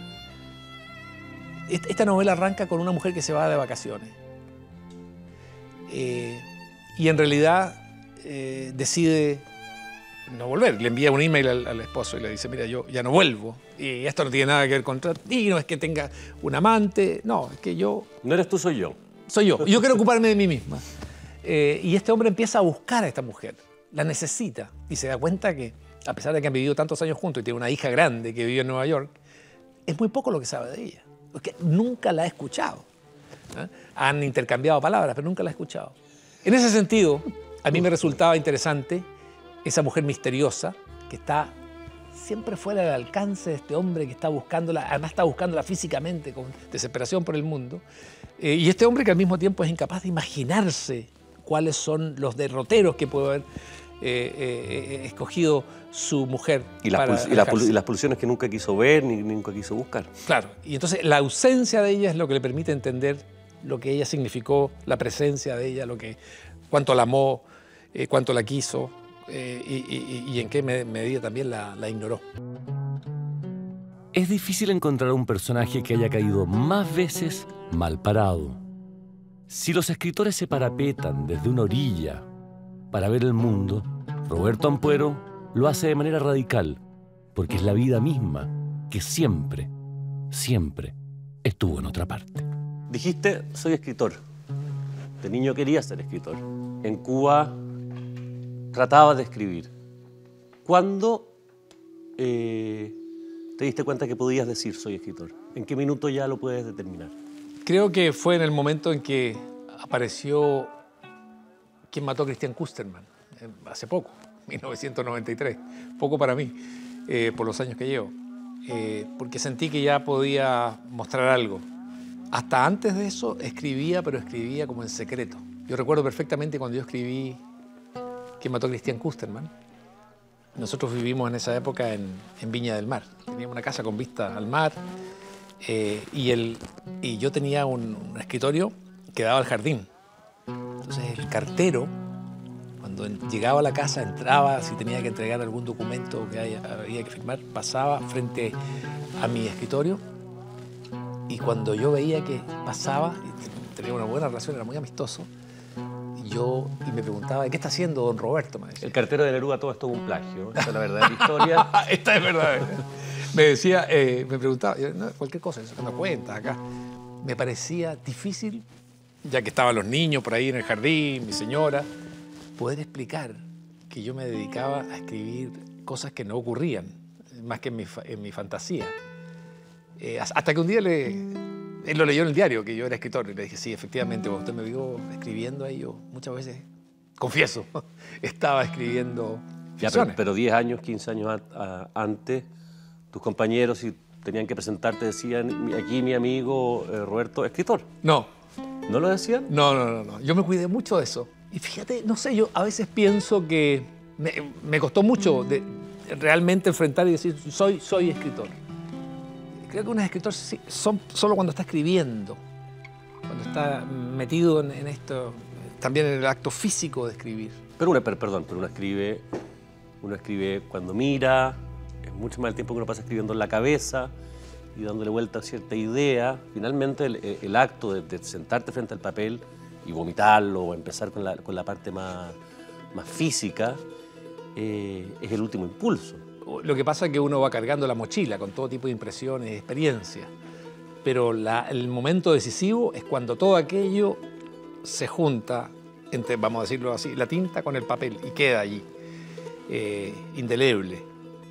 esta novela arranca con una mujer que se va de vacaciones. Eh, y en realidad eh, decide no volver. Le envía un email al, al esposo y le dice, mira, yo ya no vuelvo. Y esto no tiene nada que ver con... Y no es que tenga un amante, no, es que yo... No eres tú, soy yo. Soy yo. Yo quiero ocuparme de mí misma. Eh, y este hombre empieza a buscar a esta mujer. La necesita. Y se da cuenta que, a pesar de que han vivido tantos años juntos y tiene una hija grande que vive en Nueva York, es muy poco lo que sabe de ella. Porque nunca la ha escuchado. ¿Eh? Han intercambiado palabras, pero nunca la ha escuchado. En ese sentido, a mí me resultaba interesante esa mujer misteriosa que está siempre fuera del alcance de este hombre que está buscándola, además está buscándola físicamente con desesperación por el mundo. Eh, y este hombre que al mismo tiempo es incapaz de imaginarse cuáles son los derroteros que puede haber eh, eh, escogido su mujer. Y las, para y, las y las pulsiones que nunca quiso ver ni nunca quiso buscar. Claro, y entonces la ausencia de ella es lo que le permite entender lo que ella significó, la presencia de ella, lo que, cuánto la amó, eh, cuánto la quiso eh, y, y, y en qué medida también la, la ignoró. Es difícil encontrar un personaje que haya caído más veces mal parado. Si los escritores se parapetan desde una orilla para ver el mundo, Roberto Ampuero lo hace de manera radical, porque es la vida misma que siempre, siempre estuvo en otra parte. Dijiste, soy escritor. De niño quería ser escritor. En Cuba trataba de escribir. ¿Cuándo eh, te diste cuenta que podías decir soy escritor? ¿En qué minuto ya lo puedes determinar? Creo que fue en el momento en que apareció quien mató a Christian Kusterman, hace poco, mil novecientos noventa y tres, poco para mí, eh, por los años que llevo, eh, porque sentí que ya podía mostrar algo. Hasta antes de eso escribía, pero escribía como en secreto. Yo recuerdo perfectamente cuando yo escribí quien mató a Christian Kusterman. Nosotros vivimos en esa época en, en Viña del Mar. Teníamos una casa con vista al mar eh, y, el, y yo tenía un, un escritorio que daba al jardín. Entonces el cartero, cuando llegaba a la casa, entraba, si tenía que entregar algún documento que haya, había que firmar, pasaba frente a mi escritorio. Y cuando yo veía que pasaba, y tenía una buena relación, era muy amistoso, yo y me preguntaba, ¿qué está haciendo don Roberto? Me decía. El cartero de Neruda, todo esto es un plagio. Esta es la verdadera historia. Esta es verdad. Me decía, eh, me preguntaba, yo, no, cualquier cosa, sacando cuentas acá. Me parecía difícil, ya que estaban los niños por ahí en el jardín, mi señora, poder explicar que yo me dedicaba a escribir cosas que no ocurrían, más que en mi, en mi fantasía. Eh, hasta que un día le, él lo leyó en el diario, que yo era escritor, y le dije, sí, efectivamente, cuando usted me vio escribiendo ahí, yo muchas veces, confieso, estaba escribiendo ya, pero, pero diez años, quince años a, a, antes, tus compañeros, si tenían que presentarte, decían, aquí mi amigo eh, Roberto, escritor. No. ¿No lo decían? No, no, no, no. Yo me cuidé mucho de eso. Y fíjate, no sé, yo a veces pienso que me, me costó mucho de, realmente enfrentar y decir, soy, soy escritor. Creo que un escritor sí, son, solo cuando está escribiendo, cuando está metido en, en esto, también en el acto físico de escribir. Pero una, perdón, pero uno escribe, uno escribe cuando mira, es mucho más el tiempo que uno pasa escribiendo en la cabeza y dándole vuelta a cierta idea. Finalmente el, el acto de, de sentarte frente al papel y vomitarlo o empezar con la, con la parte más, más física, eh, es el último impulso. Lo que pasa es que uno va cargando la mochila con todo tipo de impresiones y experiencias, pero la, el momento decisivo es cuando todo aquello se junta, entre, vamos a decirlo así, la tinta con el papel y queda allí, eh, indeleble.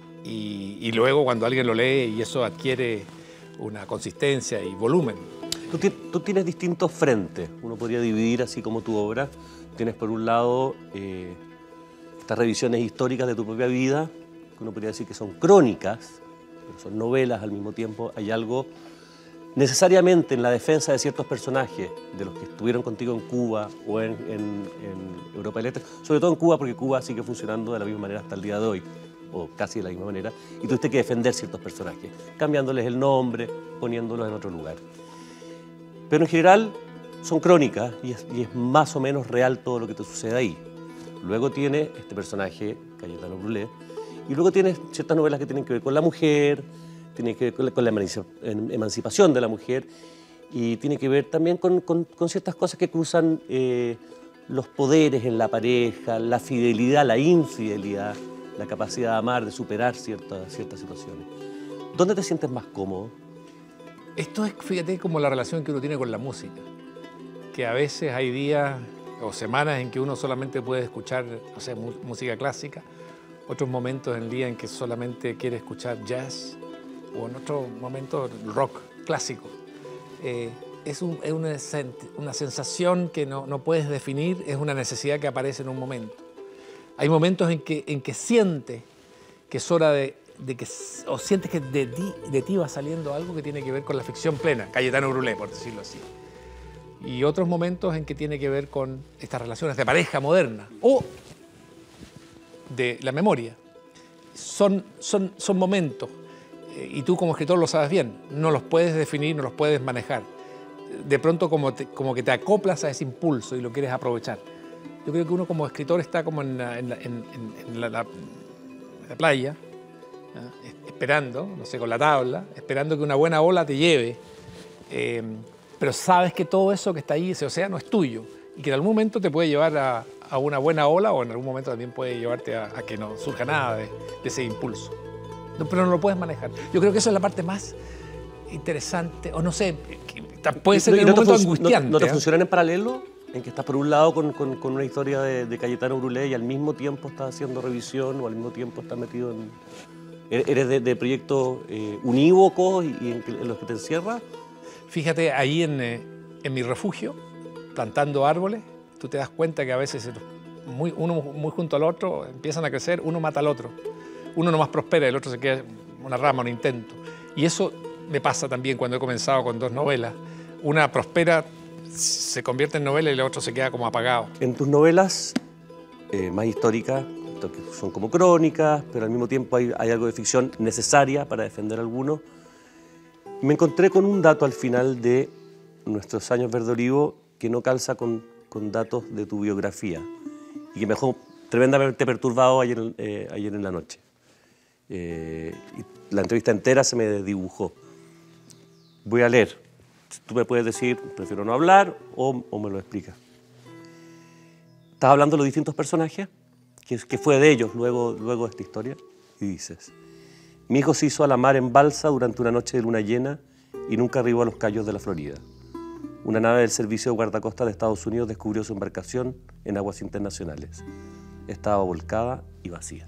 Y, y luego cuando alguien lo lee y eso adquiere una consistencia y volumen. Tú, tú tienes distintos frentes, uno podría dividir así como tu obra. Tienes por un lado eh, estas revisiones históricas de tu propia vida, que uno podría decir que son crónicas, pero son novelas al mismo tiempo. Hay algo necesariamente en la defensa de ciertos personajes, de los que estuvieron contigo en Cuba o en, en, en Europa del Este, sobre todo en Cuba, porque Cuba sigue funcionando de la misma manera hasta el día de hoy, o casi de la misma manera, y tuviste que defender ciertos personajes, cambiándoles el nombre, poniéndolos en otro lugar. Pero en general son crónicas y es, y es más o menos real todo lo que te sucede ahí. Luego tiene este personaje, Cayetano Brulé, y luego tienes ciertas novelas que tienen que ver con la mujer, tienen que ver con la, con la emancipación de la mujer, y tiene que ver también con, con, con ciertas cosas que cruzan eh, los poderes en la pareja, la fidelidad, la infidelidad, la capacidad de amar, de superar ciertas, ciertas situaciones. ¿Dónde te sientes más cómodo? Esto es, fíjate, como la relación que uno tiene con la música, que a veces hay días o semanas en que uno solamente puede escuchar, o sea, música clásica, otros momentos en el día en que solamente quiere escuchar jazz, o en otros momentos rock clásico. Eh, es, un, es una, una sensación que no, no puedes definir, es una necesidad que aparece en un momento. Hay momentos en que, en que sientes que es hora de, de que, o sientes que de ti, de ti va saliendo algo que tiene que ver con la ficción plena, Cayetano Brulé, por decirlo así. Y otros momentos en que tiene que ver con estas relaciones de pareja moderna o de la memoria. Son, son, son momentos, eh, y tú como escritor lo sabes bien, no los puedes definir, no los puedes manejar. De pronto como, te, como que te acoplas a ese impulso y lo quieres aprovechar. Yo creo que uno como escritor está como en la, en la, en, en la, la, la playa, ¿eh? esperando, no sé, con la tabla, esperando que una buena ola te lleve, eh, pero sabes que todo eso que está ahí, ese océano, es tuyo y que en algún momento te puede llevar a, a una buena ola o en algún momento también puede llevarte a, a que no surja nada de, de ese impulso. No, pero no lo puedes manejar. Yo creo que esa es la parte más interesante, o no sé, puede ser en un momento angustiante. ¿No, no te ¿eh? funcionan en paralelo? En que estás por un lado con, con, con una historia de, de Cayetano Brulé y al mismo tiempo estás haciendo revisión o al mismo tiempo estás metido en... ¿Eres de, de proyectos eh, unívocos y, y en, en los que te encierras? Fíjate, ahí en, eh, en mi refugio, plantando árboles, tú te das cuenta que a veces muy, uno muy junto al otro empiezan a crecer, uno mata al otro. Uno nomás prospera, el otro se queda una rama, un intento. Y eso me pasa también cuando he comenzado con dos novelas. Una prospera, se convierte en novela y el otro se queda como apagado. En tus novelas eh, más históricas, que son como crónicas, pero al mismo tiempo hay, hay algo de ficción necesaria para defender a algunos, me encontré con un dato al final de Nuestros años verde olivo que no calza con, con datos de tu biografía y que me dejó tremendamente perturbado ayer, eh, ayer en la noche. Eh, y la entrevista entera se me desdibujó. Voy a leer. Tú me puedes decir, prefiero no hablar, o, o me lo explicas. Estás hablando de los distintos personajes, que, que fue de ellos luego, luego de esta historia, y dices: mi hijo se hizo a la mar en balsa durante una noche de luna llena y nunca arribó a los cayos de la Florida. Una nave del Servicio de Guardacosta de Estados Unidos descubrió su embarcación en aguas internacionales. Estaba volcada y vacía.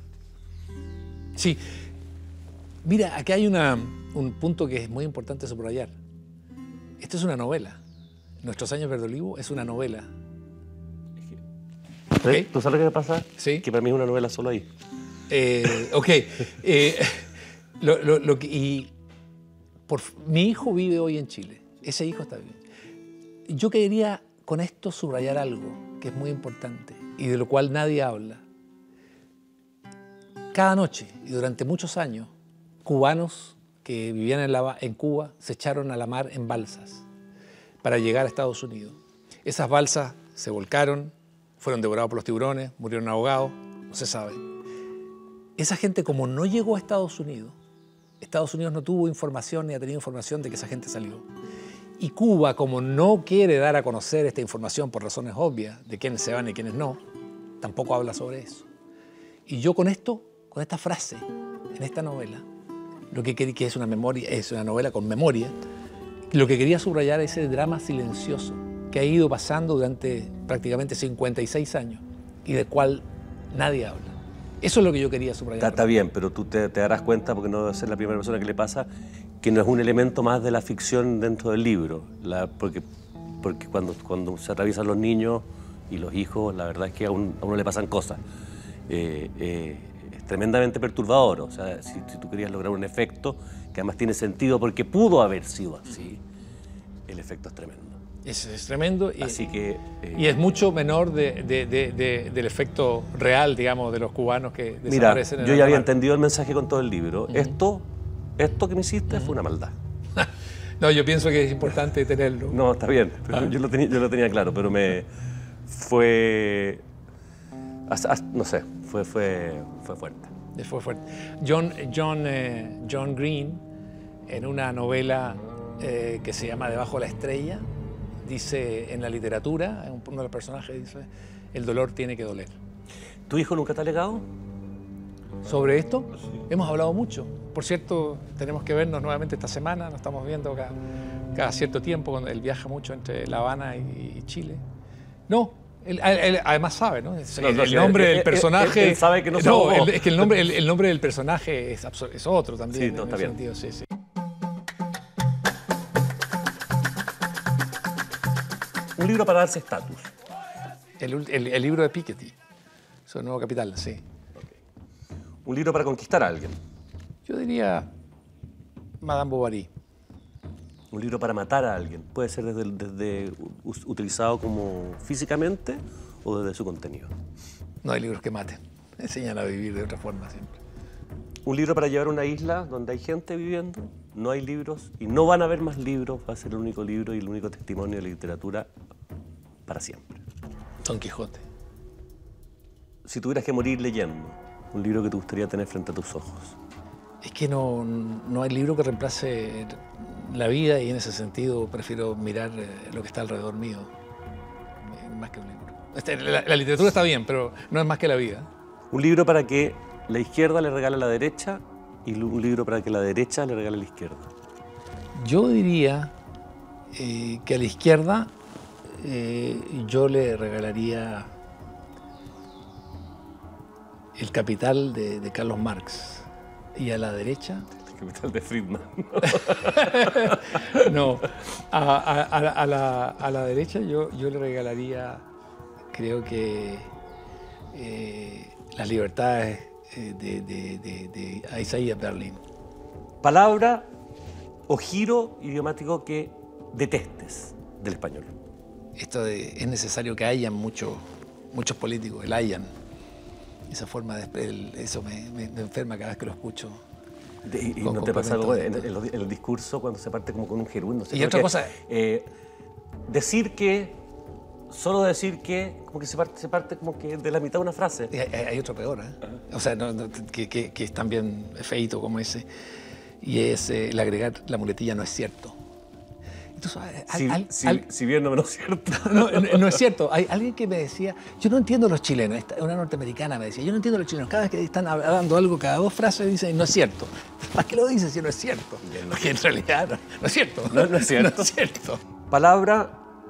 Sí. Mira, aquí hay una, un punto que es muy importante subrayar. Esto es una novela. Nuestros años verde olivo es una novela. ¿Okay? ¿Tú sabes lo que me pasa? Sí. Que para mí es una novela solo ahí. Eh, ok. Eh, lo, lo, lo que, y por, mi hijo vive hoy en Chile. Ese hijo está bien. Yo quería con esto subrayar algo que es muy importante y de lo cual nadie habla. Cada noche y durante muchos años, cubanos que vivían en, la, en Cuba se echaron a la mar en balsas para llegar a Estados Unidos. Esas balsas se volcaron, fueron devorados por los tiburones, murieron ahogados, no se sabe. Esa gente, como no llegó a Estados Unidos, Estados Unidos no tuvo información ni ha tenido información de que esa gente salió. Y Cuba, como no quiere dar a conocer esta información por razones obvias de quiénes se van y quiénes no, tampoco habla sobre eso. Y yo con esto, con esta frase, en esta novela, lo que quería, que es una memoria, es una novela con memoria, lo que quería subrayar es el drama silencioso que ha ido pasando durante prácticamente cincuenta y seis años y del cual nadie habla. Eso es lo que yo quería subrayar. Está, está bien, pero tú te, te darás cuenta, porque no debe ser la primera persona que le pasa, que no es un elemento más de la ficción dentro del libro. La, porque porque cuando, cuando se atraviesan los niños y los hijos, la verdad es que a, un, a uno le pasan cosas. Eh, eh, es tremendamente perturbador. O sea, si, si tú querías lograr un efecto que además tiene sentido porque pudo haber sido así, el efecto es tremendo. Es, es tremendo y, Así que, eh, y es mucho menor de, de, de, de, del efecto real, digamos, de los cubanos que desaparecen. Mira, en yo ya había mar. entendido el mensaje con todo el libro. Uh-huh. Esto, esto que me hiciste uh-huh. fue una maldad. No, yo pienso que es importante tenerlo. No, está bien, ah. yo, lo tenía, yo lo tenía claro, pero me fue, no sé, fue, fue, fue fuerte. Fue fuerte. John, John, eh, John Green, en una novela eh, que se llama Debajo de la estrella, dice en la literatura, uno de los personajes dice, el dolor tiene que doler. ¿Tu hijo nunca te ha legado? Sobre esto sí. Hemos hablado mucho. Por cierto, tenemos que vernos nuevamente esta semana, nos estamos viendo cada, cada cierto tiempo, cuando él viaja mucho entre La Habana y, y Chile. No, él, él además sabe, ¿no? Es, no, el, no el nombre él, del personaje... Él, él sabe que no No, el, es que el nombre, el, el nombre del personaje es, es otro también. Sí, no, está bien. Sentido, sí, sí. Un libro para darse estatus. El, el, el libro de Piketty, su nuevo capital, sí. Okay. Un libro para conquistar a alguien. Yo diría Madame Bovary. Un libro para matar a alguien. Puede ser desde, desde utilizado como físicamente o desde su contenido. No hay libros que maten. Enseñan a vivir de otra forma siempre. Un libro para llevar a una isla donde hay gente viviendo. No hay libros y no van a haber más libros. Va a ser el único libro y el único testimonio de la literatura para siempre. Don Quijote. Si tuvieras que morir leyendo, un libro que te gustaría tener frente a tus ojos. Es que no, no hay libro que reemplace la vida y en ese sentido prefiero mirar lo que está alrededor mío, más que un libro. La, la literatura está bien, pero no es más que la vida. Un libro para que la izquierda le regale a la derecha y un libro para que la derecha le regale a la izquierda. Yo diría eh, que a la izquierda eh, yo le regalaría El Capital de, de Carlos Marx. Y a la derecha... El Capital de Friedman. No, a, a, a, la, a la derecha yo, yo le regalaría, creo que, eh, Las libertades de, de, de, de Isaiah Berlin. Palabra o giro idiomático que detestes del español. Esto de, es necesario que hayan mucho, muchos políticos, el hayan. Esa forma de... El, eso me, me, me enferma cada vez que lo escucho. De, ¿Y con, no te pasa algo en, en, en el discurso cuando se parte como con un gerundio? No sé, y otra que, cosa... Eh, decir que, solo decir que, como que se parte, se parte como que de la mitad de una frase. Y hay, hay otro peor, ¿eh? Uh-huh. O sea, no, no, que, que, que es también feíto como ese. Y es eh, el agregar la muletilla no es cierto. Entonces, si, al, si, al, si bien no, no es cierto. No, no, no es cierto. Hay alguien que me decía, yo no entiendo a los chilenos, una norteamericana me decía, yo no entiendo a los chilenos, cada vez que están hablando algo, cada dos frases dicen, no es cierto. ¿Para qué lo dicen si no es cierto? Porque en realidad no, no es cierto. No, no es cierto. No es cierto. Palabra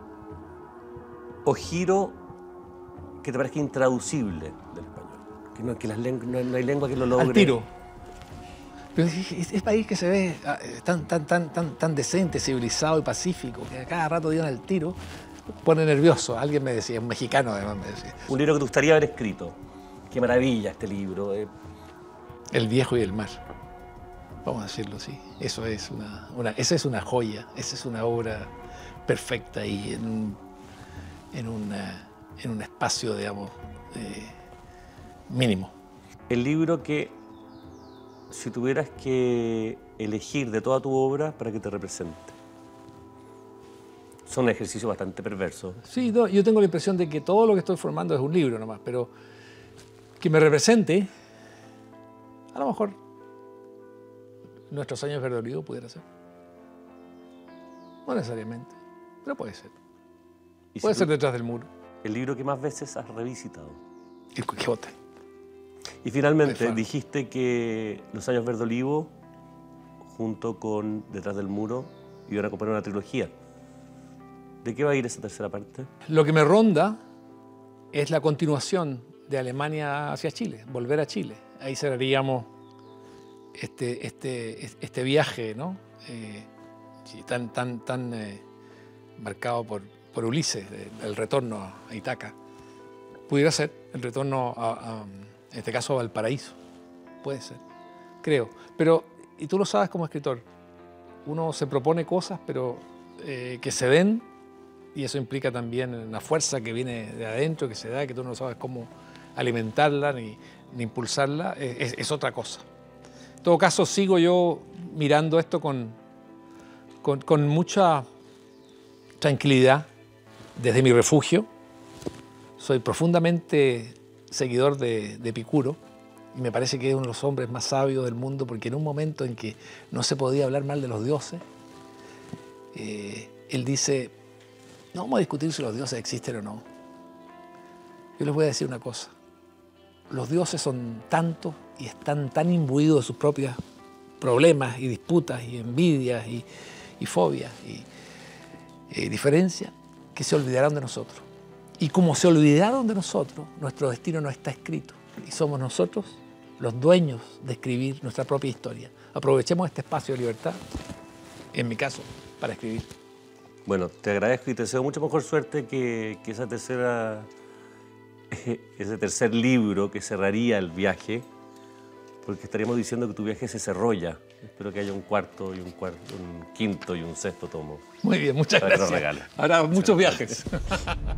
o giro que te parezca intraducible del español. Que no, que las lengu no, no hay lengua que lo logre. Al tiro. Pero es, es, es país que se ve tan, tan, tan, tan, tan decente, civilizado y pacífico, que a cada rato dieron el tiro, pone nervioso. Alguien me decía, un mexicano además me decía. Un libro que te gustaría haber escrito. Qué maravilla este libro. Eh. El viejo y el mar. Vamos a decirlo así. Eso es una, una, esa es una joya, esa es una obra perfecta y en un, en una, en un espacio, digamos, eh, mínimo. El libro que, si tuvieras que elegir de toda tu obra para que te represente. Son un ejercicio bastante perverso. Sí, no, yo tengo la impresión de que todo lo que estoy formando es un libro nomás, pero que me represente, a lo mejor Nuestros años Verde Olivo pudiera ser. No necesariamente, pero puede ser. ¿Y Puede si ser tú- detrás del muro. el libro que más veces has revisitado? El Quijote. Y finalmente Muy fan. dijiste que Los años verde olivo, junto con Detrás del muro, iban a componer una trilogía. ¿De qué va a ir esa tercera parte? Lo que me ronda es la continuación de Alemania hacia Chile, volver a Chile. Ahí cerraríamos este, este, este viaje, ¿no? Eh, sí, tan, tan, tan eh, marcado por, por Ulises, eh, el retorno a Ítaca. Pudiera ser el retorno, a, a, en este caso, a Valparaíso. Puede ser, creo. Pero, y tú lo sabes como escritor, uno se propone cosas, pero eh, que se den, y eso implica también una fuerza que viene de adentro, que se da, que tú no sabes cómo alimentarla ni, ni impulsarla, es, es otra cosa. En todo caso, sigo yo mirando esto con, con, con mucha tranquilidad desde mi refugio. Soy profundamente seguidor de, de Epicuro y me parece que es uno de los hombres más sabios del mundo, porque en un momento en que no se podía hablar mal de los dioses, eh, él dice: no vamos a discutir si los dioses existen o no. Yo les voy a decir una cosa. Los dioses son tantos y están tan imbuidos de sus propios problemas y disputas y envidias y, y fobias y eh, diferencias, que se olvidaron de nosotros. Y como se olvidaron de nosotros, nuestro destino no está escrito. Y somos nosotros los dueños de escribir nuestra propia historia. Aprovechemos este espacio de libertad, en mi caso, para escribir. Bueno, te agradezco y te deseo mucha mejor suerte que, que esa tercera, ese tercer libro que cerraría el viaje, porque estaríamos diciendo que tu viaje se cerró ya. Espero que haya un cuarto y un, cuarto, un quinto y un sexto tomo. Muy bien, muchas Para que nos gracias. regales. Habrá muchos viajes.